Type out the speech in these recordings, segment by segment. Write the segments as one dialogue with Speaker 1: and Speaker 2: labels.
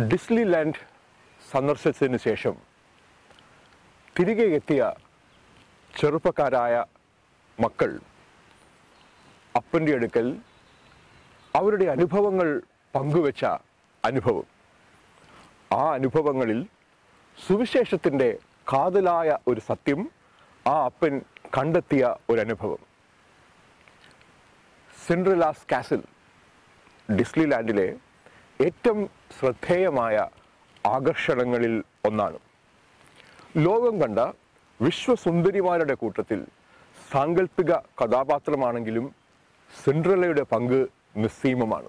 Speaker 1: Disneyland സന്ദർശിച്ചതിന് ശേഷം തിരികെ എത്തിയ ചെറുപ്പക്കാരായ മക്കൾ അപ്പൻ്റെ അടുക്കൽ അവരുടെ അനുഭവങ്ങൾ പങ്കുവെച്ച അനുഭവം, ആ അനുഭവങ്ങളിൽ സുവിശേഷത്തിൻ്റെ കാതലായ ഒരു സത്യം ആ അപ്പൻ കണ്ടെത്തിയ ഒരനുഭവം. സിൻഡ്രലാസ് കാസിൽ ഡിസ്നിലാൻഡിലെ ഏറ്റവും ശ്രദ്ധേയമായ ആകർഷണങ്ങളിൽ ഒന്നാണ്. ലോകം കണ്ട വിശ്വസുന്ദരിമാരുടെ കൂട്ടത്തിൽ സാങ്കല്പിക കഥാപാത്രമാണെങ്കിലും സിൻഡ്രലയുടെ പങ്ക് നിസ്സീമമാണ്.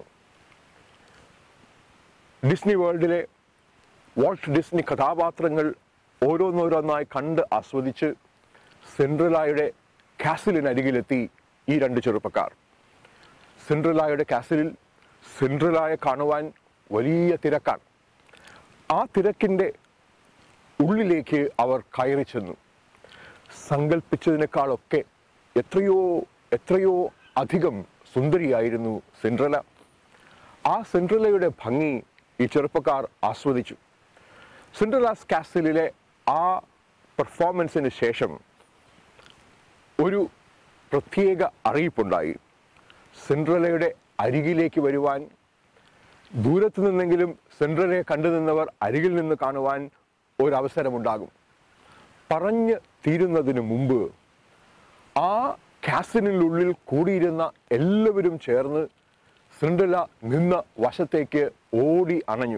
Speaker 1: ഡിസ്നി വേൾഡിലെ വാൾട്ട് ഡിസ്നി കഥാപാത്രങ്ങൾ ഓരോന്നോരോന്നായി കണ്ട് ആസ്വദിച്ച് സിൻഡ്രലയുടെ കാസിലിനരികിലെത്തി ഈ രണ്ട് ചെറുപ്പക്കാർ. സിൻഡ്രലയുടെ കാസിലിൽ സിൻഡ്രലയെ കാണുവാൻ വലിയ തിരക്കാണ്. ആ തിരക്കിൻ്റെ ഉള്ളിലേക്ക് അവർ കയറി ചെന്നു. സങ്കല്പിച്ചതിനേക്കാളൊക്കെ എത്രയോ അധികം സുന്ദരിയായിരുന്നു സിൻഡ്രല. ആ സിൻഡ്രലയുടെ ഭംഗി ഈ ചെറുപ്പക്കാർ ആസ്വദിച്ചു. സിൻഡ്രലാസ് കാസിലിലെ ആ പെർഫോമൻസിന് ശേഷം ഒരു പ്രത്യേക അറിയിപ്പുണ്ടായി. സിൻഡ്രലയുടെ അരികിലേക്ക് വരുവാൻ, ദൂരത്തു നിന്നെങ്കിലും സിൻഡ്രലയെ കണ്ടു നിന്നവർ അരികിൽ നിന്ന് കാണുവാൻ ഒരവസരമുണ്ടാകും. പറഞ്ഞ് തീരുന്നതിന് മുമ്പ് ആ കാസിലിനുള്ളിൽ കൂടിയിരുന്ന എല്ലാവരും ചേർന്ന് സിൻഡ്രല നിന്ന വശത്തേക്ക് ഓടി അണഞ്ഞു.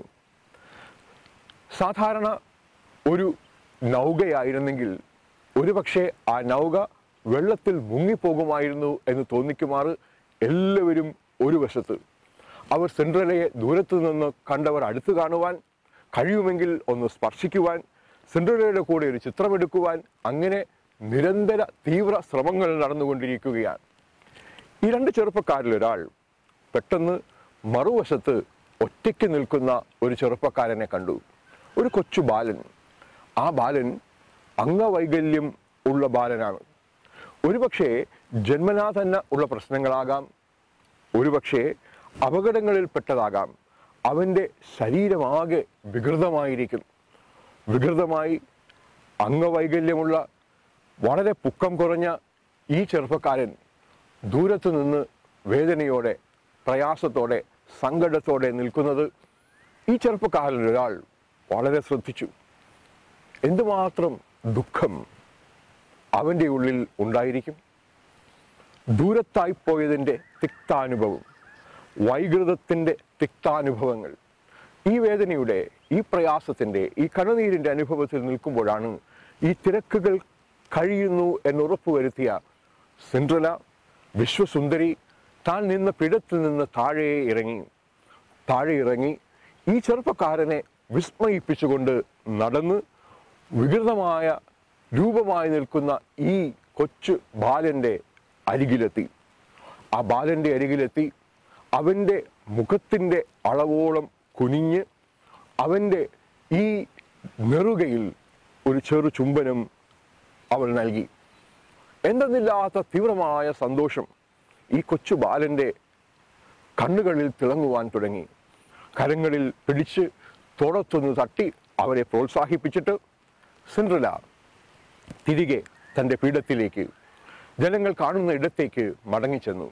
Speaker 1: സാധാരണ ഒരു നൗകയായിരുന്നെങ്കിൽ ഒരുപക്ഷെ ആ നൗക വെള്ളത്തിൽ മുങ്ങിപ്പോകുമായിരുന്നു എന്ന് തോന്നിക്കുമാറ് എല്ലാവരും ഒരു വശത്ത്. അവർ സിൻഡ്രലയെ ദൂരത്തു നിന്ന് കണ്ടവർ അടുത്ത് കാണുവാൻ, കഴിയുമെങ്കിൽ ഒന്ന് സ്പർശിക്കുവാൻ, സിൻഡ്രലയുടെ കൂടെ ഒരു ചിത്രമെടുക്കുവാൻ, അങ്ങനെ നിരന്തര തീവ്ര ശ്രമങ്ങൾ നടന്നുകൊണ്ടിരിക്കുകയാണ്. ഈ രണ്ട് ചെറുപ്പക്കാരിലൊരാൾ പെട്ടെന്ന് മറുവശത്ത് ഒറ്റയ്ക്ക് നിൽക്കുന്ന ഒരു ചെറുപ്പക്കാരനെ കണ്ടു. ഒരു കൊച്ചു ബാലൻ. ആ ബാലൻ അംഗവൈകല്യം ഉള്ള ബാലനാണ്. ഒരുപക്ഷെ ജന്മനാ തന്നെ ഉള്ള പ്രശ്നങ്ങളാകാം, ഒരുപക്ഷെ അപകടങ്ങളിൽപ്പെട്ടതാകാം. അവൻ്റെ ശരീരമാകെ വികൃതമായി അംഗവൈകല്യമുള്ള വളരെ പൊക്കം കുറഞ്ഞ ഈ ചെറുപ്പക്കാരൻ ദൂരത്തു നിന്ന് വേദനയോടെ, പ്രയാസത്തോടെ, സങ്കടത്തോടെ നിൽക്കുന്നത് ഈ ചെറുപ്പക്കാരനൊരാൾ വളരെ ശ്രദ്ധിച്ചു. എന്തുമാത്രം ദുഃഖം അവൻ്റെ ഉള്ളിൽ ഉണ്ടായിരിക്കും. ദൂരത്തായിപ്പോയതിൻ്റെ തിക്താനുഭവം, വൈകൃതത്തിൻ്റെ തിക്താനുഭവങ്ങൾ, ഈ വേദനയുടെ, ഈ പ്രയാസത്തിൻ്റെ, ഈ കണ്ണുനീരിൻ്റെ അനുഭവത്തിൽ നിൽക്കുമ്പോഴാണ് ഈ തിരക്കുകൾ കഴിയുന്നു എന്നുറപ്പ് വരുത്തിയ സിൻഡ്രല വിശ്വസുന്ദരി താൻ നിന്ന പിടത്തിൽ നിന്ന് താഴെ ഇറങ്ങി ഈ ചെറുപ്പക്കാരനെ വിസ്മയിപ്പിച്ചുകൊണ്ട് നടന്ന് വികൃതമായ രൂപമായി നിൽക്കുന്ന ഈ കൊച്ചു ബാലൻ്റെ അരികിലെത്തി. ആ ബാലൻ്റെ അരികിലെത്തി അവൻ്റെ മുഖത്തിൻ്റെ അളവോളം കുനിഞ്ഞ് അവൻ്റെ ഈ നെറുകയിൽ ഒരു ചെറു ചുംബനം അവൾ നൽകി. എന്തെന്നില്ലാത്ത തീവ്രമായ സന്തോഷം ഈ കൊച്ചു ബാലൻ്റെ കണ്ണുകളിൽ തിളങ്ങുവാൻ തുടങ്ങി. കരങ്ങളിൽ പിടിച്ച് തോടത്തൊന്ന് തട്ടി അവരെ പ്രോത്സാഹിപ്പിച്ചിട്ട് സിൻഡ്രല തിരികെ തൻ്റെ പീഠത്തിലേക്ക്, ജനങ്ങൾ കാണുന്ന ഇടത്തേക്ക് മടങ്ങിച്ചെന്നു.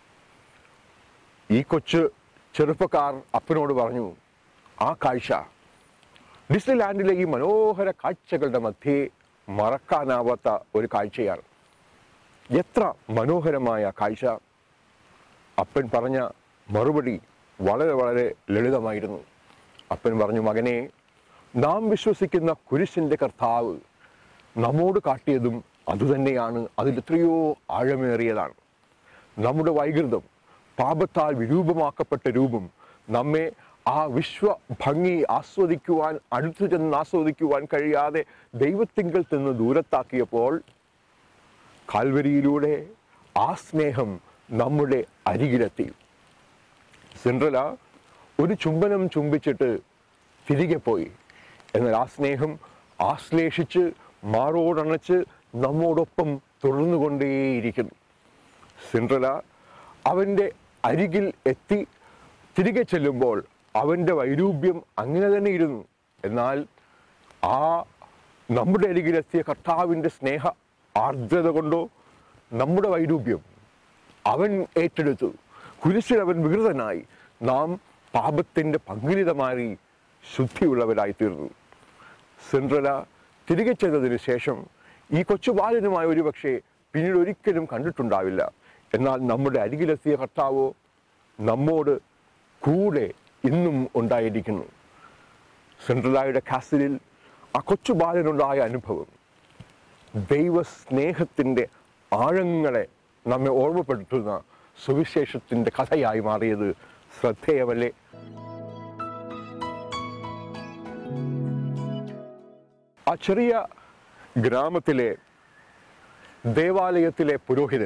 Speaker 1: ഈ കൊച്ചു ചെറുപ്പക്കാർ അപ്പനോട് പറഞ്ഞു, ആ കാഴ്ച, ഡിസ്നിലാൻഡിലെ ഈ മനോഹര കാഴ്ചകളുടെ മധ്യേ മറക്കാനാവാത്ത ഒരു കാഴ്ചയാണ്. എത്ര മനോഹരമായ കാഴ്ച! അപ്പൻ പറഞ്ഞ മറുപടി വളരെ ലളിതമായിരുന്നു. അപ്പൻ പറഞ്ഞു, മകനെ, നാം വിശ്വസിക്കുന്ന കുരിശിൻ്റെ കർത്താവ് നമ്മോട് കാട്ടിയതും അതുതന്നെയാണ്. അതിലെത്രയോ ആഴമേറിയതാണ്. നമ്മുടെ വൈകൃതം, പാപത്താൽ വിരൂപമാക്കപ്പെട്ട രൂപം നമ്മെ ആ വിശ്വ ഭംഗി ആസ്വദിക്കുവാൻ, അടുത്തു ചെന്ന് ആസ്വദിക്കുവാൻ കഴിയാതെ ദൈവത്തിങ്കൽ നിന്ന് ദൂരത്താക്കിയപ്പോൾ കാൽവരിയിലൂടെ ആ സ്നേഹം നമ്മുടെ അരികിലെത്തി. സിൻഡ്രല ഒരു ചുംബനം ചുംബിച്ചിട്ട് തിരികെ പോയി. എന്നാൽ ആ സ്നേഹം ആശ്ലേഷിച്ച് മാറോടണച്ച് നമ്മോടൊപ്പം തുടർന്നുകൊണ്ടേയിരിക്കുന്നു. സിൻഡ്രല അവൻ്റെ അരികിൽ എത്തി തിരികെ ചെല്ലുമ്പോൾ അവൻ്റെ വൈരൂപ്യം അങ്ങനെ തന്നെ ഇരുന്നു. എന്നാൽ ആ നമ്മുടെ അരികിലെത്തിയ കർത്താവിൻ്റെ സ്നേഹ ആർദ്രത കൊണ്ടോ നമ്മുടെ വൈരൂപ്യം അവൻ ഏറ്റെടുത്തു. കുരിശിൽ അവൻ വികൃതനായി നാം പാപത്തിൻ്റെ പങ്കിലിതമായി ശുദ്ധിയുള്ളവരായി തീർന്നു. സിൻഡ്രല തിരികെ ചെന്നതിന് ശേഷം ഈ കൊച്ചുബാലനുമായി ഒരുപക്ഷെ പിന്നീട് ഒരിക്കലും കണ്ടിട്ടുണ്ടാവില്ല. എന്നാൽ നമ്മുടെ അരികിലെത്തിയ കർത്താവോ നമ്മോട് കൂടെ ഇന്നും ഉണ്ടായിരിക്കുന്നു. സിൻഡ്രലയുടെ കാസിലിൽ ആ കൊച്ചുബാലനുണ്ടായ അനുഭവം ദൈവസ്നേഹത്തിൻ്റെ ആഴങ്ങളെ നമ്മെ ഓർമ്മപ്പെടുത്തുന്ന സുവിശേഷത്തിൻ്റെ കഥയായി മാറിയത് ശ്രദ്ധേയമല്ലേ? ആ ചെറിയ ഗ്രാമത്തിലെ ദേവാലയത്തിലെ പുരോഹിതൻ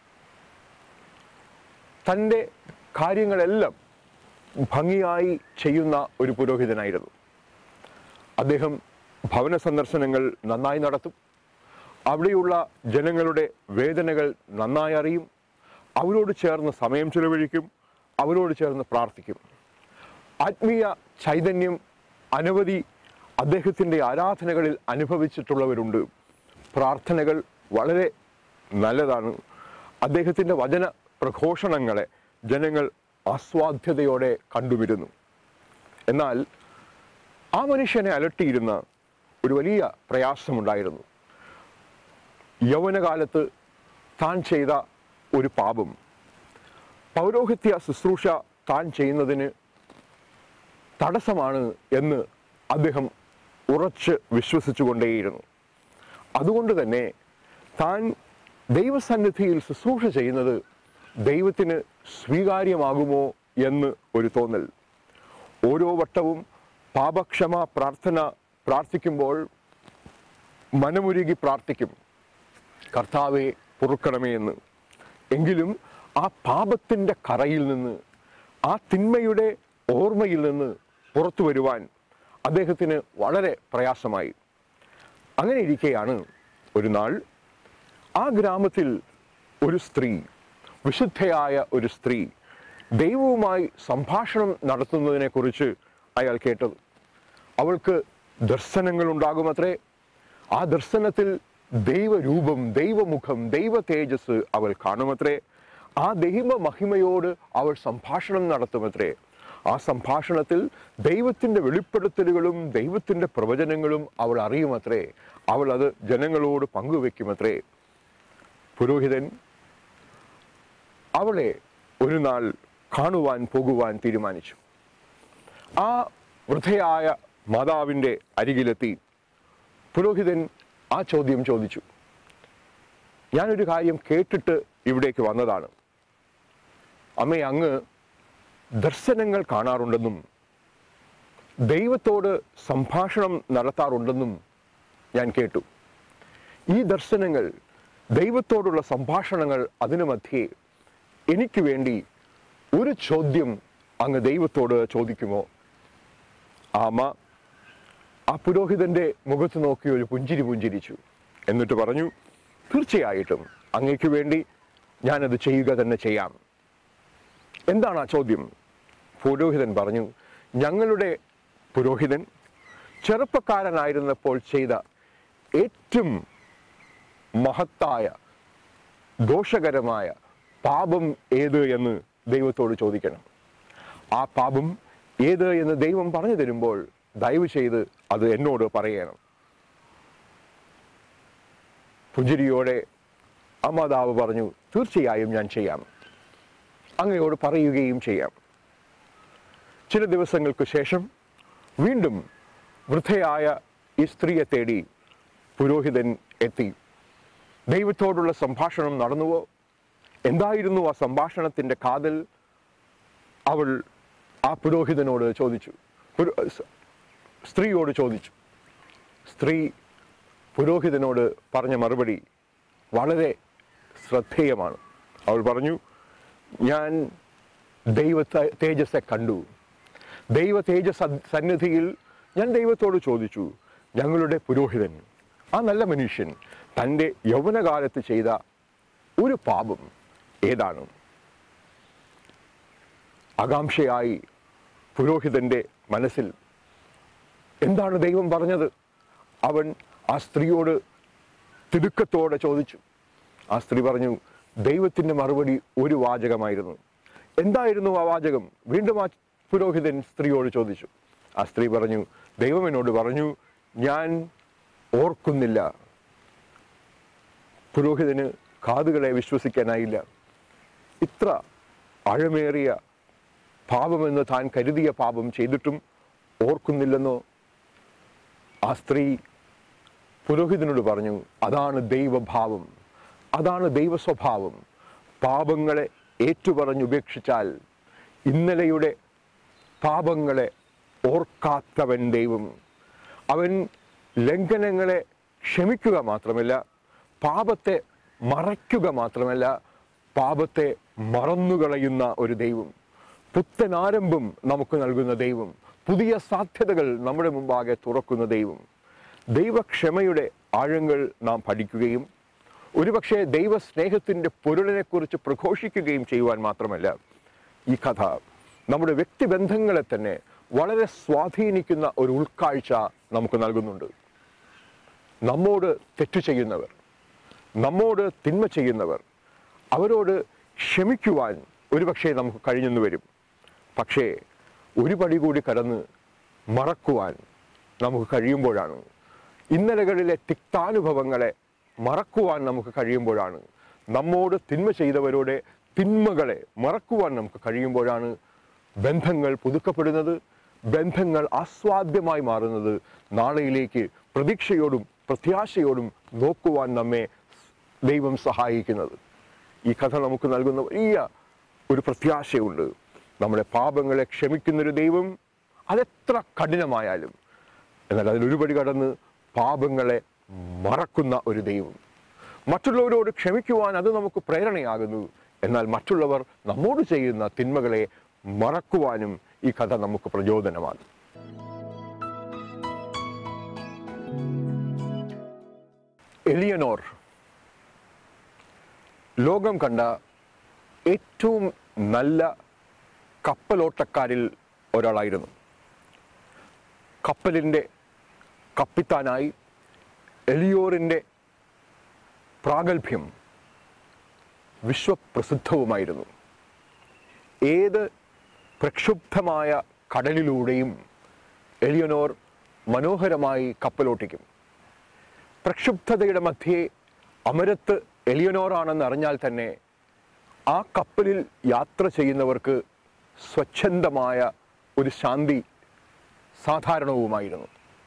Speaker 1: തൻ്റെ കാര്യങ്ങളെല്ലാം ഭംഗിയായി ചെയ്യുന്ന ഒരു പുരോഹിതനായിരുന്നു. അദ്ദേഹം ഭവന സന്ദർശനങ്ങൾ നന്നായി നടത്തും. അവിടെയുള്ള ജനങ്ങളുടെ വേദനകൾ നന്നായി അറിയും. അവരോട് ചേർന്ന് സമയം ചിലവഴിക്കും. അവരോട് ചേർന്ന് പ്രാർത്ഥിക്കും. ആത്മീയ ചൈതന്യം അനവധി അദ്ദേഹത്തിൻ്റെ ആരാധനകളിൽ അനുഭവിച്ചിട്ടുള്ളവരുണ്ട്. പ്രാർത്ഥനകൾ വളരെ നല്ലതാണ്. അദ്ദേഹത്തിൻ്റെ വചന പ്രഘോഷണങ്ങളെ ജനങ്ങൾ ആസ്വാദ്യതയോടെ കണ്ടുവരുന്നു. എന്നാൽ ആ മനുഷ്യനെ അലട്ടിയിരുന്ന ഒരു വലിയ പ്രയാസമുണ്ടായിരുന്നു. യൗവനകാലത്ത് താൻ ചെയ്ത ഒരു പാപം പൗരോഹിത്യ ശുശ്രൂഷ താൻ ചെയ്യുന്നതിന് തടസ്സമാണ് എന്ന് അദ്ദേഹം ഉറച്ച് വിശ്വസിച്ചുകൊണ്ടേയിരുന്നു. അതുകൊണ്ട് തന്നെ താൻ ദൈവസന്നിധിയിൽ ശുശ്രൂഷ ചെയ്യുന്നത് ദൈവത്തിന് സ്വീകാര്യമാകുമോ എന്ന് ഒരു തോന്നൽ. ഓരോ വട്ടവും പാപക്ഷമ പ്രാർത്ഥിക്കുമ്പോൾ മനമുരുകി പ്രാർത്ഥിക്കും, കർത്താവെ പൊറുക്കണമേ എന്ന്. എങ്കിലും ആ പാപത്തിൻ്റെ കറയിൽ നിന്ന്, ആ തിന്മയുടെ ഓർമ്മയിൽ നിന്ന് പുറത്തു വരുവാൻ അദ്ദേഹത്തിന് വളരെ പ്രയാസമായി. അങ്ങനെ ഇരിക്കെയാണ് ഒരു നാൾ ആ ഗ്രാമത്തിൽ ഒരു സ്ത്രീ, വിശുദ്ധയായ ഒരു സ്ത്രീ ദൈവവുമായി സംഭാഷണം നടത്തുന്നതിനെക്കുറിച്ച് അയാൾ കേട്ടത്. അവൾക്ക് ദർശനങ്ങൾ ഉണ്ടാകുമത്രേ. ആ ദർശനത്തിൽ ദൈവരൂപം, ദൈവമുഖം, ദൈവ തേജസ് അവൾ കാണുമത്രേ. ആ ദൈവ മഹിമയോട് അവൾ സംഭാഷണം നടത്തുമത്രേ. ആ സംഭാഷണത്തിൽ ദൈവത്തിൻ്റെ വെളിപ്പെടുത്തലുകളും ദൈവത്തിൻ്റെ പ്രവചനങ്ങളും അവൾ അറിയുമത്രേ. അവൾ അത് ജനങ്ങളോട് പങ്കുവെക്കുമത്രേ. പുരോഹിതൻ അവളെ ഒരു നാൾ കാണുവാൻ പോകുവാൻ തീരുമാനിച്ചു. ആ വൃദ്ധയായ മാതാവിൻ്റെ അരികിലെത്തി പുരോഹിതൻ ആ ചോദ്യം ചോദിച്ചു. ഞാനൊരു കാര്യം കേട്ടിട്ട് ഇവിടേക്ക് വന്നതാണ്. അമ്മേ, അങ്ങ് ദർശനങ്ങൾ കാണാറുണ്ടെന്നും ദൈവത്തോട് സംഭാഷണം നടത്താറുണ്ടെന്നും ഞാൻ കേട്ടു. ഈ ദർശനങ്ങൾ, ദൈവത്തോടുള്ള സംഭാഷണങ്ങൾ, അതിനു മധ്യേ എനിക്ക് വേണ്ടി ഒരു ചോദ്യം അങ്ങ് ദൈവത്തോട് ചോദിക്കുമോ? അമ്മ ആ പുരോഹിതൻ്റെ മുഖത്ത് നോക്കി ഒരു പുഞ്ചിരി പുഞ്ചിരിച്ചു. എന്നിട്ട് പറഞ്ഞു, തീർച്ചയായിട്ടും അങ്ങയ്ക്ക് വേണ്ടി ഞാനത് ചെയ്യുക തന്നെ ചെയ്യാം. എന്താണ് ആ ചോദ്യം? പുരോഹിതൻ പറഞ്ഞു, ഞങ്ങളുടെ പുരോഹിതൻ ചെറുപ്പക്കാരനായിരുന്നപ്പോൾ ചെയ്ത ഏറ്റവും മഹത്തായ ദോഷകരമായ പാപം ഏത് എന്ന് ദൈവത്തോട് ചോദിക്കണം. ആ പാപം ഏത് എന്ന് ദൈവം പറഞ്ഞു തരുമ്പോൾ ദയവ് ചെയ്ത് അത് എന്നോട് പറയണം. പുഞ്ചിരിയോടെ ആ മാതാവ് പറഞ്ഞു, തീർച്ചയായും ഞാൻ ചെയ്യാം, അങ്ങയോട് പറയുകയും ചെയ്യാം. ചില ദിവസങ്ങൾക്ക് ശേഷം വീണ്ടും വൃദ്ധയായ ഈ സ്ത്രീയെ തേടി പുരോഹിതൻ എത്തി. ദൈവത്തോടുള്ള സംഭാഷണം നടന്നുവോ? എന്തായിരുന്നു ആ സംഭാഷണത്തിൻ്റെ കാതൽ? അവൾ ആ പുരോഹിതനോട് ചോദിച്ചു, സ്ത്രീയോട് ചോദിച്ചു. സ്ത്രീ പുരോഹിതനോട് പറഞ്ഞ മറുപടി വളരെ ശ്രദ്ധേയമാണ്. അവൾ പറഞ്ഞു, ഞാൻ ദൈവ തേജസ്സെ കണ്ടു. ദൈവ തേജസ് സന്നിധിയിൽ ഞാൻ ദൈവത്തോട് ചോദിച്ചു, ഞങ്ങളുടെ പുരോഹിതൻ, ആ നല്ല മനുഷ്യൻ, തൻ്റെ യൗവനകാലത്ത് ചെയ്ത ഒരു പാപം ഏതാണ്? ആകാംക്ഷയായി പുരോഹിതൻ്റെ മനസ്സിൽ. എന്താണ് ദൈവം പറഞ്ഞത്? അവൻ ആ സ്ത്രീയോട് തിടുക്കത്തോടെ ചോദിച്ചു. ആ സ്ത്രീ പറഞ്ഞു, ദൈവത്തിൻ്റെ മറുപടി ഒരു വാചകമായിരുന്നു. എന്തായിരുന്നു ആ വാചകം? വീണ്ടും ആ പുരോഹിതൻ സ്ത്രീയോട് ചോദിച്ചു. ആ സ്ത്രീ പറഞ്ഞു, ദൈവം എന്നോട് പറഞ്ഞു, ഞാൻ ഓർക്കുന്നില്ല. പുരോഹിതന് കാതുകളെ വിശ്വസിക്കാനായില്ല. ഇത്ര ആഴമേറിയ പാപമെന്ന് താൻ കരുതിയ പാപം ചെയ്തിട്ടും ഓർക്കുന്നില്ലെന്നോ? ആ സ്ത്രീ പുരോഹിതനോട് പറഞ്ഞു, അതാണ് ദൈവഭാവം, അതാണ് ദൈവ സ്വഭാവം. പാപങ്ങളെ ഏറ്റുപറഞ്ഞുപേക്ഷിച്ചാൽ ഇന്നലെയുടെ പാപങ്ങളെ ഓർക്കാത്തവൻ ദൈവം. അവൻ ലംഘനങ്ങളെ ക്ഷമിക്കുക മാത്രമല്ല, പാപത്തെ മറയ്ക്കുക മാത്രമല്ല, പാപത്തെ മറന്നുകളയുന്ന ഒരു ദൈവം. പുത്തനാരംഭം നമുക്ക് നൽകുന്ന ദൈവം. പുതിയ സാധ്യതകൾ നമ്മുടെ മുമ്പാകെ തുറക്കുന്ന ദൈവം. ദൈവക്ഷമയുടെ ആഴങ്ങൾ നാം പഠിക്കുകയും ഒരുപക്ഷെ ദൈവസ്നേഹത്തിൻ്റെ പൊരുളിനെക്കുറിച്ച് പ്രഘോഷിക്കുകയും ചെയ്യുവാൻ മാത്രമല്ല, ഈ കഥ നമ്മുടെ വ്യക്തിബന്ധങ്ങളെ തന്നെ വളരെ സ്വാധീനിക്കുന്ന ഒരു ഉൾക്കാഴ്ച നമുക്ക് നൽകുന്നുണ്ട്. നമ്മോട് തെറ്റു ചെയ്യുന്നവർ, നമ്മോട് തിന്മ ചെയ്യുന്നവർ, അവരോട് ക്ഷമിക്കുവാൻ ഒരുപക്ഷെ നമുക്ക് കഴിഞ്ഞെന്ന് വരും. പക്ഷേ ഒരു പടി കൂടി കടന്ന് മറക്കുവാൻ നമുക്ക് കഴിയുമ്പോഴാണ്, ഇന്നലകളിലെ തിക്താനുഭവങ്ങളെ മറക്കുവാൻ നമുക്ക് കഴിയുമ്പോഴാണ്, നമ്മോട് തിന്മ ചെയ്തവരുടെ തിന്മകളെ മറക്കുവാൻ നമുക്ക് കഴിയുമ്പോഴാണ് ബന്ധങ്ങൾ പുതുക്കപ്പെടുന്നത്, ബന്ധങ്ങൾ ആസ്വാദ്യമായി മാറുന്നത്, നാളെയിലേക്ക് പ്രതീക്ഷയോടും പ്രത്യാശയോടും നോക്കുവാൻ നമ്മെ ദൈവം സഹായിക്കുന്നത്. ഈ കഥ നമുക്ക് നൽകുന്ന വലിയ ഒരു പ്രത്യാശയുണ്ട്. നമ്മുടെ പാപങ്ങളെ ക്ഷമിക്കുന്നൊരു ദൈവം, അതെത്ര കഠിനമായാലും. എന്നാൽ അതിലൊരുപടി കടന്ന് പാപങ്ങളെ മറക്കുന്ന ഒരു ദൈവം. മറ്റുള്ളവരോട് ക്ഷമിക്കുവാൻ അത് നമുക്ക് പ്രേരണയാകുന്നു. എന്നാൽ മറ്റുള്ളവർ നമ്മോട് ചെയ്യുന്ന തിന്മകളെ മറക്കുവാനും ഈ കഥ നമുക്ക് പ്രചോദനമാണ്. എലിയനോർ ലോകം കണ്ട ഏറ്റവും നല്ല കപ്പലോട്ടക്കാരിൽ ഒരാളായിരുന്നു. കപ്പലിൻ്റെ കപ്പിത്താനായി എലിയോറിൻ്റെ പ്രാഗൽഭ്യം വിശ്വപ്രസിദ്ധവുമായിരുന്നു. ഏത് പ്രക്ഷുബ്ധമായ കടലിലൂടെയും എലിയനോർ മനോഹരമായി കപ്പലോട്ടിക്കും. പ്രക്ഷുബ്ധതയുടെ മധ്യേ അമരത്ത് എലിയനോറാണെന്ന് അറിഞ്ഞാൽ തന്നെ ആ കപ്പലിൽ യാത്ര ചെയ്യുന്നവർക്ക് സ്വച്ഛന്തമായ ഒരു ശാന്തി സാധാരണവുമായിരുന്നു.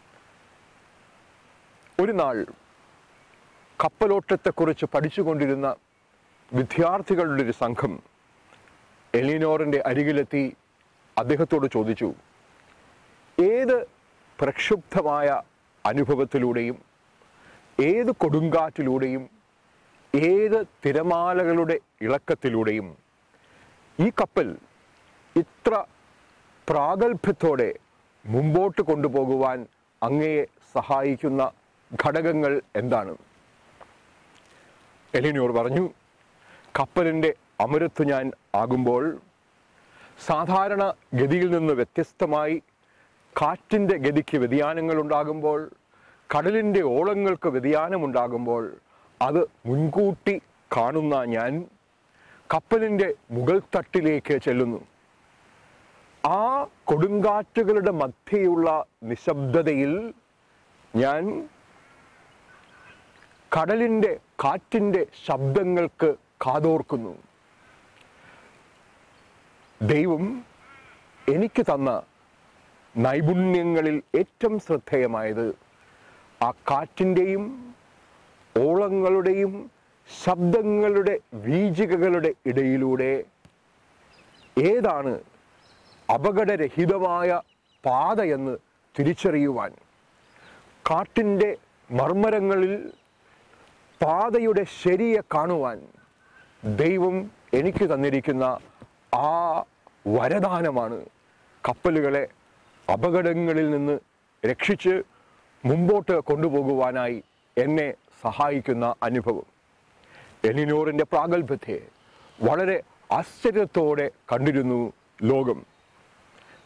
Speaker 1: ഒരു നാൾ കപ്പലോട്ടത്തെക്കുറിച്ച് പഠിച്ചുകൊണ്ടിരുന്ന വിദ്യാർത്ഥികളുടെ ഒരു സംഘം എലിയനോറിൻ്റെ അരികിലെത്തി അദ്ദേഹത്തോട് ചോദിച്ചു, ഏത് പ്രക്ഷുബ്ധമായ അനുഭവത്തിലൂടെയും ഏത് കൊടുങ്കാറ്റിലൂടെയും ഏത് തിരമാലകളുടെ ഇളക്കത്തിലൂടെയും ഈ കപ്പൽ ഇത്ര പ്രാഗൽഭ്യത്തോടെ മുമ്പോട്ട് കൊണ്ടുപോകുവാൻ അങ്ങയെ സഹായിക്കുന്ന ഘടകങ്ങൾ എന്താണ്? എലിയനോർ പറഞ്ഞു, കപ്പലിൻ്റെ അമരത്ത് ഞാൻ ആകുമ്പോൾ സാധാരണ ഗതിയിൽ നിന്ന് വ്യത്യസ്തമായി കാറ്റിൻ്റെ ഗതിക്ക് വ്യതിയാനങ്ങളുണ്ടാകുമ്പോൾ, കടലിൻ്റെ ഓളങ്ങൾക്ക് വ്യതിയാനമുണ്ടാകുമ്പോൾ അത് മുൻകൂട്ടി കാണുന്ന ഞാൻ കപ്പലിൻ്റെ മുകൾ തട്ടിലേക്ക് ചെല്ലുന്നു. ആ കൊടുങ്കാറ്റുകളുടെ മധ്യയുള്ള നിശബ്ദതയിൽ ഞാൻ കടലിൻ്റെ കാറ്റിൻ്റെ ശബ്ദങ്ങൾക്ക് കാതോർക്കുന്നു. ദൈവം എനിക്ക് തന്ന നൈപുണ്യങ്ങളിൽ ഏറ്റവും ശ്രദ്ധേയമായത് ആ കാറ്റിൻ്റെയും ഓളങ്ങളുടെയും ശബ്ദങ്ങളുടെ വീചികകളുടെ ഇടയിലൂടെ ഏതാണ് അപകടരഹിതമായ പാതയെന്ന് തിരിച്ചറിയുവാൻ, കാട്ടിൻ്റെ മർമ്മരങ്ങളിൽ പാതയുടെ ശരിയെ കാണുവാൻ ദൈവം എനിക്ക് തന്നിരിക്കുന്ന ആ വരദാനമാണ് കപ്പലുകളെ അപകടങ്ങളിൽ നിന്ന് രക്ഷിച്ച് മുമ്പോട്ട് കൊണ്ടുപോകുവാനായി എന്നെ സഹായിക്കുന്ന അനുഭവം. എലിയനോറിൻ്റെ പ്രാഗൽഭ്യത്തെ വളരെ ആശ്ചര്യത്തോടെ കണ്ടിരുന്നു ലോകം.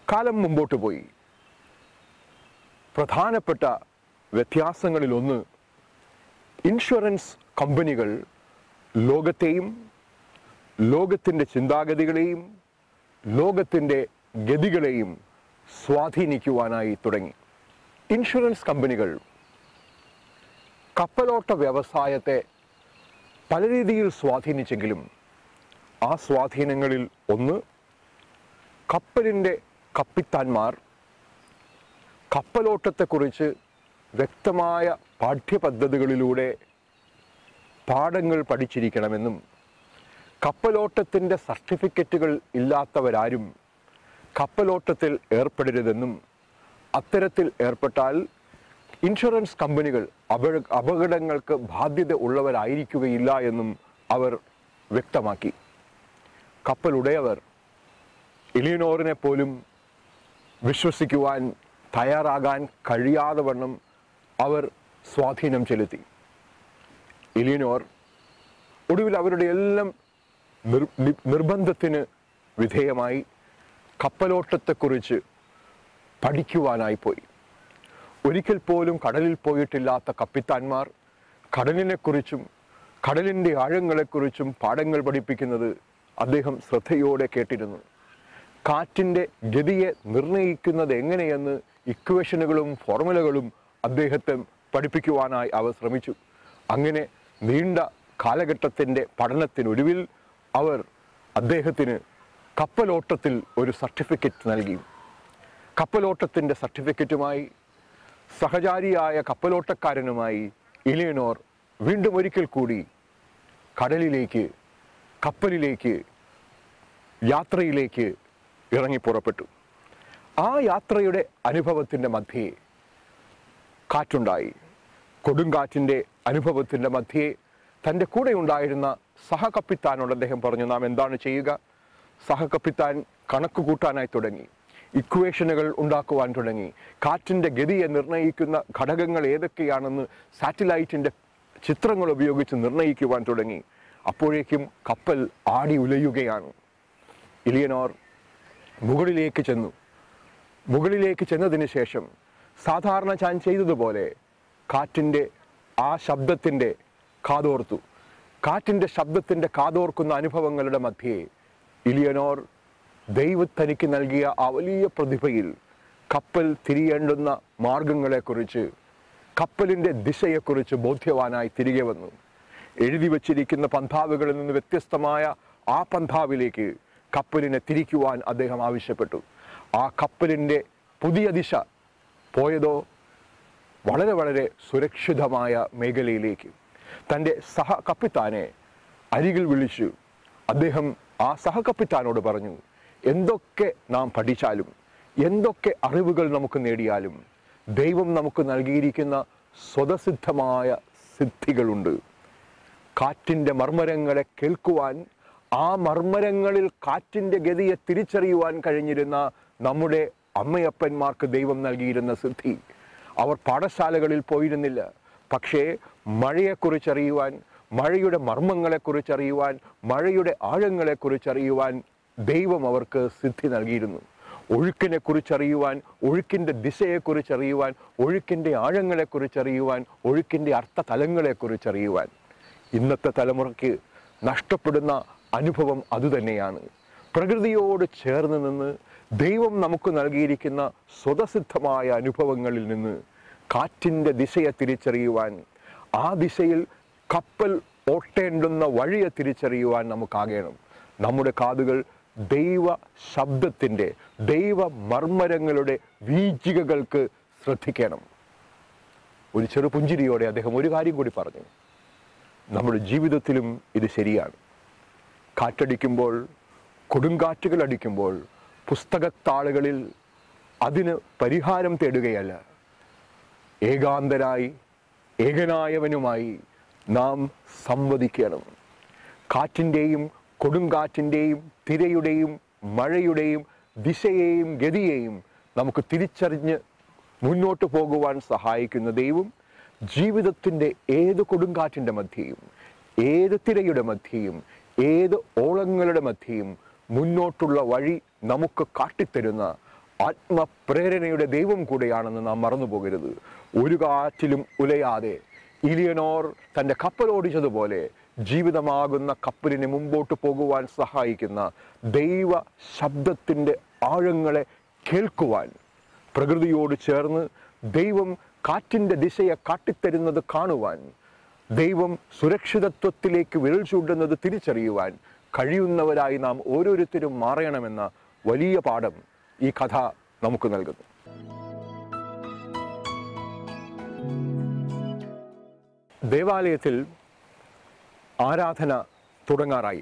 Speaker 1: കാലം മുമ്പോട്ട് പോയി. പ്രധാനപ്പെട്ട വ്യത്യാസങ്ങളിലൊന്ന്, ഇൻഷുറൻസ് കമ്പനികൾ ലോകത്തെയും ലോകത്തിൻ്റെ ചിന്താഗതികളെയും ലോകത്തിൻ്റെ ഗതികളെയും സ്വാധീനിക്കുവാനായി തുടങ്ങി. ഇൻഷുറൻസ് കമ്പനികൾ കപ്പലോട്ട വ്യവസായത്തെ പല രീതിയിൽ സ്വാധീനിച്ചെങ്കിലും ആ സ്വാധീനങ്ങളിൽ ഒന്ന്, കപ്പലിൻ്റെ കപ്പിത്താന്മാർ കപ്പലോട്ടത്തെക്കുറിച്ച് വ്യക്തമായ പാഠ്യപദ്ധതികളിലൂടെ പാഠങ്ങൾ പഠിച്ചിരിക്കണമെന്നും കപ്പലോട്ടത്തിൻ്റെ സർട്ടിഫിക്കറ്റുകൾ ഇല്ലാത്തവരാരും കപ്പലോട്ടത്തിൽ ഏർപ്പെടരുതെന്നും അത്തരത്തിൽ ഏർപ്പെട്ടാൽ ഇൻഷുറൻസ് കമ്പനികൾ അപകടങ്ങൾക്ക് ബാധ്യത ഉള്ളവരായിരിക്കുകയില്ല എന്നും അവർ വ്യക്തമാക്കി. കപ്പലുടയവർ എലിയനോറിനെ പോലും വിശ്വസിക്കുവാൻ തയ്യാറാകാൻ കഴിയാതെ വണ്ണം അവർ സ്വാധീനം ചെലുത്തി. എലിയനോർ ഒടുവിൽ അവരുടെ എല്ലാം നിർബന്ധത്തിന് വിധേയമായി കപ്പലോട്ടത്തെക്കുറിച്ച് പഠിക്കുവാനായി പോയി. ഒരിക്കൽ പോലും കടലിൽ പോയിട്ടില്ലാത്ത കപ്പിത്താന്മാർ കടലിനെക്കുറിച്ചും കടലിൻ്റെ ആഴങ്ങളെക്കുറിച്ചും പാഠങ്ങൾ പഠിപ്പിക്കുന്നത് അദ്ദേഹം ശ്രദ്ധയോടെ കേട്ടിരുന്നു. കാറ്റിൻ്റെ ഗതിയെ നിർണ്ണയിക്കുന്നത് എങ്ങനെയെന്ന് ഇക്വേഷനുകളും ഫോർമുലകളും അദ്ദേഹത്തെ പഠിപ്പിക്കുവാനായി അവർ ശ്രമിച്ചു. അങ്ങനെ നീണ്ട കാലഘട്ടത്തിൻ്റെ പഠനത്തിനൊടുവിൽ അവർ അദ്ദേഹത്തിന് കപ്പലോട്ടത്തിൽ ഒരു സർട്ടിഫിക്കറ്റ് നൽകി. കപ്പലോട്ടത്തിൻ്റെ സർട്ടിഫിക്കറ്റുമായി സഹചാരിയായ കപ്പലോട്ടക്കാരനുമായി എലിയനോർ വീണ്ടും ഒരിക്കൽ കൂടി കപ്പലിലേക്ക് യാത്രയിലേക്ക് ഇറങ്ങി പുറപ്പെട്ടു. ആ യാത്രയുടെ അനുഭവത്തിൻ്റെ മധ്യേ കാറ്റുണ്ടായി. കൊടുങ്കാറ്റിൻ്റെ അനുഭവത്തിൻ്റെ മധ്യേ തൻ്റെ കൂടെ ഉണ്ടായിരുന്ന സഹകപ്പിത്താനോട് അദ്ദേഹം പറഞ്ഞു, നാം എന്താണ് ചെയ്യുക? സഹകപ്പിത്താൻ കണക്ക് കൂട്ടാനായി തുടങ്ങി, ഇക്വേഷനുകൾ ഉണ്ടാക്കുവാൻ തുടങ്ങി. കാറ്റിൻ്റെ ഗതിയെ നിർണ്ണയിക്കുന്ന ഘടകങ്ങൾ ഏതൊക്കെയാണെന്ന് സാറ്റലൈറ്റിൻ്റെ ചിത്രങ്ങൾ ഉപയോഗിച്ച് നിർണ്ണയിക്കുവാൻ തുടങ്ങി. അപ്പോഴേക്കും കപ്പൽ ആടി ഉലയുകയാണ്. എലിയനോർ മുകളിലേക്ക് ചെന്നു. മുകളിലേക്ക് ചെന്നതിന് ശേഷം സാധാരണ താൻ ചെയ്തതുപോലെ കാറ്റിൻ്റെ ആ ശബ്ദത്തിൻ്റെ കാതോർത്തു. കാറ്റിൻ്റെ ശബ്ദത്തിൻ്റെ കാതോർക്കുന്ന അനുഭവങ്ങളുടെ മധ്യേ എലിയനോർ ദൈവത്തനിക്ക് നൽകിയ ആ വലിയ പ്രതിഭയിൽ കപ്പൽ തിരിയേണ്ടുന്ന മാർഗങ്ങളെക്കുറിച്ച്, കപ്പലിൻ്റെ ദിശയെക്കുറിച്ച് ബോധ്യവാനായി തിരികെ വന്നു. എഴുതി വച്ചിരിക്കുന്ന പന്ഥാവുകളിൽ നിന്ന് വ്യത്യസ്തമായ ആ പന്ഥാവിലേക്ക് കപ്പലിനെ തിരിക്കുവാൻ അദ്ദേഹം ആവശ്യപ്പെട്ടു. ആ കപ്പലിൻ്റെ പുതിയ ദിശ പോയതോ വളരെ വളരെ സുരക്ഷിതമായ മേഖലയിലേക്ക്. തൻ്റെ സഹകപ്പിത്താനെ അരികിൽ വിളിച്ചു അദ്ദേഹം ആ സഹകപ്പിത്താനോട് പറഞ്ഞു, എന്തൊക്കെ നാം പഠിച്ചാലും എന്തൊക്കെ അറിവുകൾ നമുക്ക് നേടിയാലും ദൈവം നമുക്ക് നൽകിയിരിക്കുന്ന സ്വതസിദ്ധമായ സിദ്ധികളുണ്ട്. കാറ്റിൻ്റെ മർമ്മരങ്ങളെ കേൾക്കുവാൻ, ആ മർമ്മരങ്ങളിൽ കാറ്റിൻ്റെ ഗതിയെ തിരിച്ചറിയുവാൻ കഴിഞ്ഞിരുന്ന നമ്മുടെ അമ്മയപ്പന്മാർക്ക് ദൈവം നൽകിയിരുന്ന സിദ്ധി. അവർ പാഠശാലകളിൽ പോയിരുന്നില്ല, പക്ഷേ മഴയെക്കുറിച്ചറിയുവാൻ, മഴയുടെ മർമ്മങ്ങളെക്കുറിച്ചറിയുവാൻ, മഴയുടെ ആഴങ്ങളെക്കുറിച്ചറിയുവാൻ ദൈവം അവർക്ക് സിദ്ധി നൽകിയിരുന്നു. ഒഴുക്കിനെക്കുറിച്ചറിയുവാൻ, ഒഴുക്കിൻ്റെ ദിശയെക്കുറിച്ചറിയുവാൻ, ഒഴുക്കിൻ്റെ ആഴങ്ങളെക്കുറിച്ചറിയുവാൻ, ഒഴുക്കിൻ്റെ അർത്ഥതലങ്ങളെക്കുറിച്ചറിയുവാൻ. ഇന്നത്തെ തലമുറയ്ക്ക് നഷ്ടപ്പെടുന്ന അനുഭവം അതുതന്നെയാണ്. പ്രകൃതിയോട് ചേർന്ന് നിന്ന് ദൈവം നമുക്ക് നൽകിയിരിക്കുന്ന സ്വതസിദ്ധമായ അനുഭവങ്ങളിൽ നിന്ന് കാറ്റിൻ്റെ ദിശയെ തിരിച്ചറിയുവാൻ, ആ ദിശയിൽ കപ്പൽ ഓട്ടേണ്ടുന്ന വഴിയെ തിരിച്ചറിയുവാൻ നമുക്കാകണം. നമ്മുടെ കാതുകൾ ദൈവ ശബ്ദത്തിൻ്റെ, ദൈവ മർമ്മരങ്ങളുടെ വീചികകൾക്ക് ശ്രദ്ധിക്കണം. ഒരു ചെറു പുഞ്ചിരിയോടെ അദ്ദേഹം ഒരു കാര്യം കൂടി പറഞ്ഞു, നമ്മുടെ ജീവിതത്തിലും ഇത് ശരിയാണ്. കാറ്റടിക്കുമ്പോൾ, കൊടുങ്കാറ്റുകൾ അടിക്കുമ്പോൾ പുസ്തകത്താളുകളിൽ അതിന് പരിഹാരം തേടുകയല്ല, ഏകനായവനുമായി നാം സംവദിക്കണം. കാറ്റിൻ്റെയും കൊടുങ്കാറ്റിൻ്റെയും തിരയുടെയും മഴയുടെയും ദിശയെയും ഗതിയെയും നമുക്ക് തിരിച്ചറിഞ്ഞ് മുന്നോട്ട് പോകുവാൻ സഹായിക്കുന്ന ദൈവം ജീവിതത്തിൻ്റെ ഏത് കൊടുങ്കാറ്റിൻ്റെ മധ്യയും, ഏത് തിരയുടെ മധ്യയും, ഏത് ഓളങ്ങളുടെ മധ്യയും മുന്നോട്ടുള്ള വഴി നമുക്ക് കാട്ടിത്തരുന്ന ആത്മപ്രേരണയുടെ ദൈവം കൂടെയാണെന്ന് നാം മറന്നു പോകരുത്. ഒരു കാറ്റിലും ഉലയാതെ ഇലിയനോർ തൻ്റെ കപ്പലോടിച്ചതുപോലെ ജീവിതമാകുന്ന കപ്പലിനെ മുമ്പോട്ട് പോകുവാൻ സഹായിക്കുന്ന ദൈവ ശബ്ദത്തിൻ്റെ ആഴങ്ങളെ കേൾക്കുവാൻ, പ്രകൃതിയോട് ചേർന്ന് ദൈവം കാറ്റിൻ്റെ ദിശയെ കാട്ടിത്തരുന്നത് കാണുവാൻ, ദൈവം സുരക്ഷിതത്വത്തിലേക്ക് വിരൽ ചൂണ്ടുന്നത് തിരിച്ചറിയുവാൻ കഴിയുന്നവരായി നാം ഓരോരുത്തരും മാറണമെന്ന വലിയ പാഠം ഈ കഥ നമുക്ക് നൽകുന്നു. ദേവാലയത്തിൽ ആരാധന തുടങ്ങാറായി.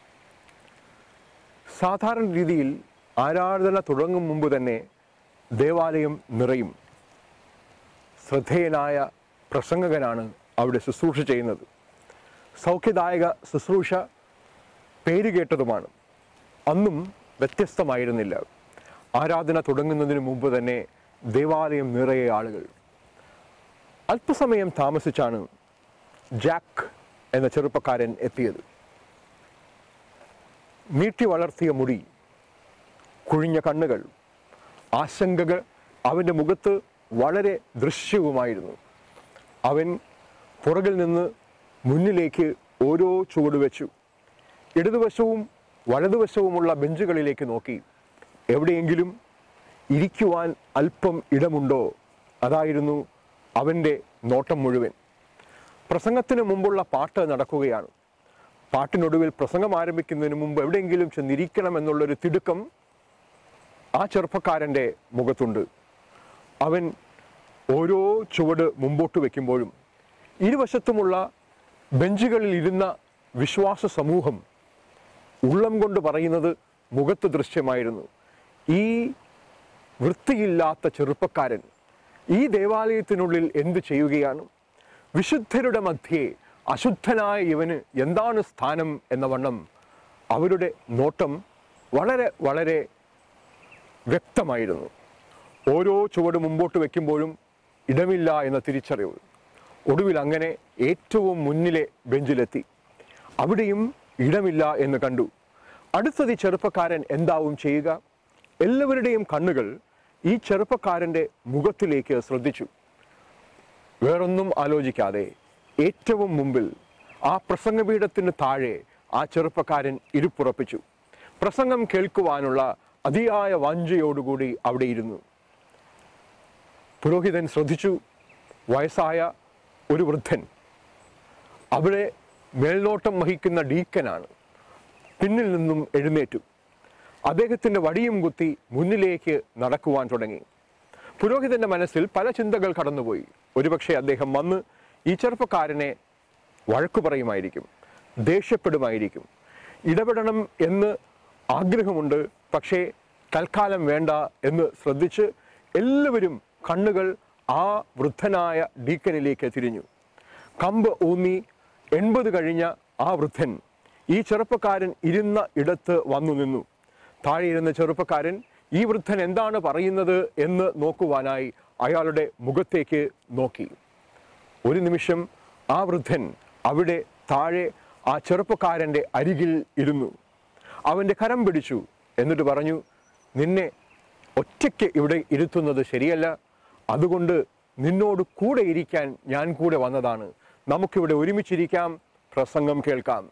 Speaker 1: സാധാരണ രീതിയിൽ ആരാധന തുടങ്ങും മുമ്പ് തന്നെ ദേവാലയം നിറയും. ശ്രദ്ധേയനായ പ്രസംഗകനാണ് അവിടെ ശുശ്രൂഷ ചെയ്യുന്നത്. സൗഖ്യദായക ശുശ്രൂഷ പേരുകേട്ടതുമാണ്. അന്നും വ്യത്യസ്തമായിരുന്നില്ല. ആരാധന തുടങ്ങുന്നതിന് മുമ്പ് തന്നെ ദേവാലയം നിറയെ ആളുകൾ. അല്പസമയം താമസിച്ചാണ് ജാക്ക് എന്ന ചെറുപ്പക്കാരൻ എത്തിയത്. നീട്ടി വളർത്തിയ മുടി, കുഴിഞ്ഞ കണ്ണുകൾ, ആശങ്കകൾ അവൻ്റെ മുഖത്ത് വളരെ ദൃശ്യവുമായിരുന്നു. അവൻ പുറകിൽ നിന്ന് മുന്നിലേക്ക് ഓരോ ചുവട് വെച്ചു. ഇടതുവശവും വലതുവശവുമുള്ള ബെഞ്ചുകളിലേക്ക് നോക്കി. എവിടെയെങ്കിലും ഇരിക്കുവാൻ അല്പം ഇടമുണ്ടോ? അതായിരുന്നു അവൻ്റെ നോട്ടം മുഴുവൻ. പ്രസംഗത്തിന് മുമ്പുള്ള പാട്ട് നടക്കുകയാണ്. പാട്ടിനൊടുവിൽ പ്രസംഗം ആരംഭിക്കുന്നതിന് മുമ്പ് എവിടെയെങ്കിലും ചെന്നിരിക്കണം എന്നുള്ളൊരു തിടുക്കം ആ ചെറുപ്പക്കാരൻ്റെ മുഖത്തുണ്ട്. അവൻ ഓരോ ചുവട് മുമ്പോട്ട് വയ്ക്കുമ്പോഴും ഇരുവശത്തുമുള്ള ബെഞ്ചുകളിൽ ഇരുന്ന വിശ്വാസ സമൂഹം ഉള്ളം കൊണ്ട് പറയുന്നത് മുഖത്ത് ദൃശ്യമായിരുന്നു. ഈ വൃത്തിയില്ലാത്ത ചെറുപ്പക്കാരൻ ഈ ദേവാലയത്തിനുള്ളിൽ എന്ത് ചെയ്യുകയാണ്? വിശുദ്ധരുടെ മധ്യേ അശുദ്ധനായ ഇവന് എന്താണ് സ്ഥാനം എന്ന വണ്ണം അവരുടെ നോട്ടം വളരെ വളരെ വ്യക്തമായിരുന്നു. ഓരോ ചുവട് മുമ്പോട്ട് വയ്ക്കുമ്പോഴും ഇടമില്ല എന്ന തിരിച്ചറിവ്. ഒടുവിൽ അങ്ങനെ ഏറ്റവും മുന്നിലെ ബെഞ്ചിലെത്തി. അവിടെയും ഇടമില്ല എന്ന് കണ്ടു. അടുത്തത് ഈ ചെറുപ്പക്കാരൻ എന്താവും ചെയ്യുക? എല്ലാവരുടെയും കണ്ണുകൾ ഈ ചെറുപ്പക്കാരൻ്റെ മുഖത്തിലേക്ക് ശ്രദ്ധിച്ചു. വേറൊന്നും ആലോചിക്കാതെ ഏറ്റവും മുമ്പിൽ ആ പ്രസംഗപീഠത്തിന് താഴെ ആ ചെറുപ്പക്കാരൻ ഇരിപ്പുറപ്പിച്ചു. പ്രസംഗം കേൾക്കുവാനുള്ള അതിയായ വാഞ്ചയോടുകൂടി അവിടെ ഇരുന്നു. പുരോഹിതൻ ശ്രദ്ധിച്ചു. വയസ്സായ ഒരു വൃദ്ധൻ, അവിടെ മേൽനോട്ടം വഹിക്കുന്ന ഡീക്കനാണ്. പിന്നിൽ നിന്നും എഴുന്നേറ്റു. അദ്ദേഹത്തിൻ്റെ വടിയും കുത്തി മുന്നിലേക്ക് നടക്കുവാൻ തുടങ്ങി. പുരോഹിതൻ്റെ മനസ്സിൽ പല ചിന്തകൾ കടന്നുപോയി. ഒരുപക്ഷെ അദ്ദേഹം വന്ന് ഈ ചെറുപ്പക്കാരനെ വഴക്കു പറയുമായിരിക്കും, ദേഷ്യപ്പെടുമായിരിക്കും. ഇടപെടണം എന്ന് ആഗ്രഹമുണ്ട്, പക്ഷേ തൽക്കാലം വേണ്ട എന്ന് ശ്രദ്ധിച്ച് എല്ലാവരും കണ്ണുകൾ ആ വൃദ്ധനായ ഡീക്കനിലേക്ക് തിരിഞ്ഞു. കമ്പ് ഊന്നി 80 കഴിഞ്ഞ ആ വൃദ്ധൻ ഈ ചെറുപ്പക്കാരൻ ഇരുന്ന ഇടത്ത് വന്നു നിന്നു. താഴെ ഇരുന്ന ചെറുപ്പക്കാരൻ ഈ വൃദ്ധൻ എന്താണ് പറയുന്നത് എന്ന് നോക്കുവാനായി അയാളുടെ മുഖത്തേക്ക് നോക്കി. ഒരു നിമിഷം ആ വൃദ്ധൻ അവിടെ താഴെ ആ ചെറുപ്പക്കാരൻ്റെ അരികിൽ ഇരുന്നു. അവൻ്റെ കരം പിടിച്ചു. എന്നിട്ട് പറഞ്ഞു, നിന്നെ ഒറ്റയ്ക്ക് ഇവിടെ ഇരുത്തുന്നത് ശരിയല്ല. അതുകൊണ്ട് നിന്നോട് കൂടെ ഇരിക്കാൻ ഞാൻ കൂടെ വന്നതാണ്. നമുക്കിവിടെ ഒരുമിച്ചിരിക്കാം, പ്രസംഗം കേൾക്കാം.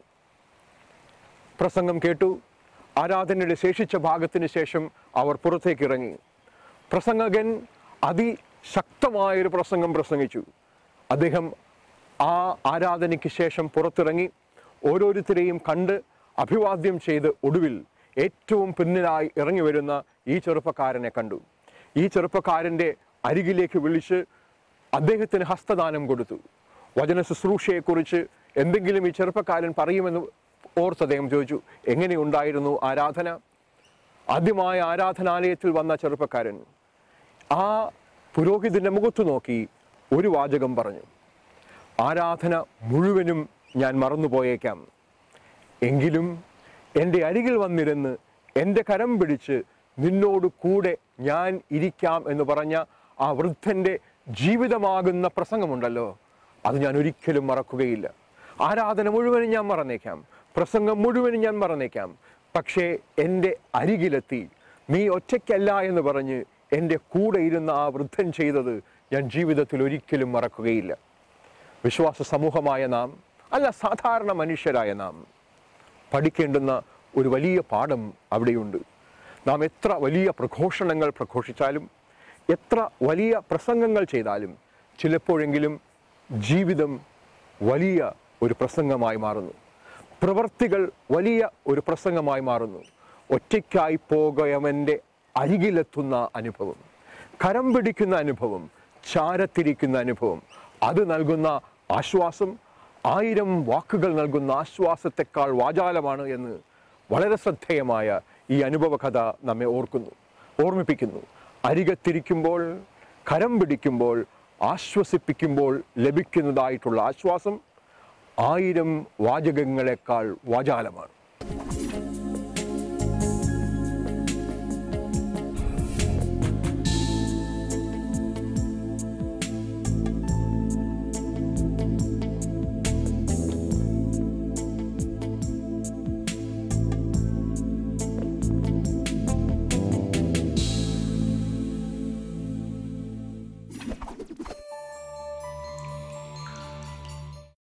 Speaker 1: പ്രസംഗം കേട്ടു. ആരാധനയുടെ ശേഷിച്ച ഭാഗത്തിന് ശേഷം അവർ പുറത്തേക്ക് ഇറങ്ങി. പ്രസംഗകൻ അതിശക്തമായൊരു പ്രസംഗം പ്രസംഗിച്ചു. അദ്ദേഹം ആ ആരാധനയ്ക്ക് ശേഷം പുറത്തിറങ്ങി ഓരോരുത്തരെയും കണ്ട് അഭിവാദ്യം ചെയ്ത് ഒടുവിൽ ഏറ്റവും പിന്നിലായി ഇറങ്ങി വരുന്ന ഈ ചെറുപ്പക്കാരനെ കണ്ടു. ഈ ചെറുപ്പക്കാരൻ്റെ അരികിലേക്ക് വിളിച്ച് അദ്ദേഹത്തിന് ഹസ്തദാനം കൊടുത്തു. വചന ശുശ്രൂഷയെക്കുറിച്ച് എന്തെങ്കിലും ഈ ചെറുപ്പക്കാരൻ പറയുമെന്ന് ഓർത്ത് അദ്ദേഹം ചോദിച്ചു, എങ്ങനെയുണ്ടായിരുന്നു ആരാധന? ആദ്യമായ ആരാധനാലയത്തിൽ വന്ന ചെറുപ്പക്കാരൻ ആ പുരോഹിതൻ്റെ മുഖത്ത് നോക്കി ഒരു വാചകം പറഞ്ഞു, ആരാധന മുഴുവനും ഞാൻ മറന്നുപോയേക്കാം, എങ്കിലും എൻ്റെ അരികിൽ വന്നിരുന്ന് എൻ്റെ കരം പിടിച്ച് നിന്നോട് കൂടെ ഞാൻ ഇരിക്കാം എന്ന് പറഞ്ഞ ആ വൃദ്ധൻ്റെ ജീവിതമാകുന്ന പ്രസംഗമുണ്ടല്ലോ, അത് ഞാൻ ഒരിക്കലും മറക്കുകയില്ല. ആരാധന മുഴുവനും ഞാൻ മറന്നേക്കാം, പ്രസംഗം മുഴുവനും ഞാൻ മറന്നേക്കാം, പക്ഷേ എൻ്റെ അരികിലെത്തി നീ ഒറ്റയ്ക്കല്ല എന്ന് പറഞ്ഞ് എൻ്റെ കൂടെ ഇരുന്ന ആ വൃദ്ധൻ ചെയ്തത് ഞാൻ ജീവിതത്തിൽ ഒരിക്കലും മറക്കുകയില്ല. വിശ്വാസ സമൂഹമായ നാം, അല്ല സാധാരണ മനുഷ്യരായ നാം പഠിക്കേണ്ടുന്ന ഒരു വലിയ പാഠം അവിടെയുണ്ട്. നാം എത്ര വലിയ പ്രഘോഷണങ്ങൾ പ്രഘോഷിച്ചാലും, എത്ര വലിയ പ്രസംഗങ്ങൾ ചെയ്താലും, ചിലപ്പോഴെങ്കിലും ജീവിതം വലിയ ഒരു പ്രസംഗമായി മാറുന്നു. പ്രവൃത്തികൾ വലിയ ഒരു പ്രസംഗമായി മാറുന്നു. ഒറ്റയ്ക്കായി പോകയവൻ്റെ അരികിലെത്തുന്ന അനുഭവം, കരം പിടിക്കുന്ന അനുഭവം, ചാരത്തിരിക്കുന്ന അനുഭവം, അത് നൽകുന്ന ആശ്വാസം 1000 വാക്കുകൾ നൽകുന്ന ആശ്വാസത്തെക്കാൾ വാചാലമാണ് എന്ന് വളരെ ശ്രദ്ധേയമായ ഈ അനുഭവ കഥ നമ്മെ ഓർമ്മിപ്പിക്കുന്നു. അരികത്തിരിക്കുമ്പോൾ, കരം പിടിക്കുമ്പോൾ, ആശ്വസിപ്പിക്കുമ്പോൾ ലഭിക്കുന്നതായിട്ടുള്ള ആശ്വാസം 1000 വാചകങ്ങളെക്കാൾ വാചാലമാണ്.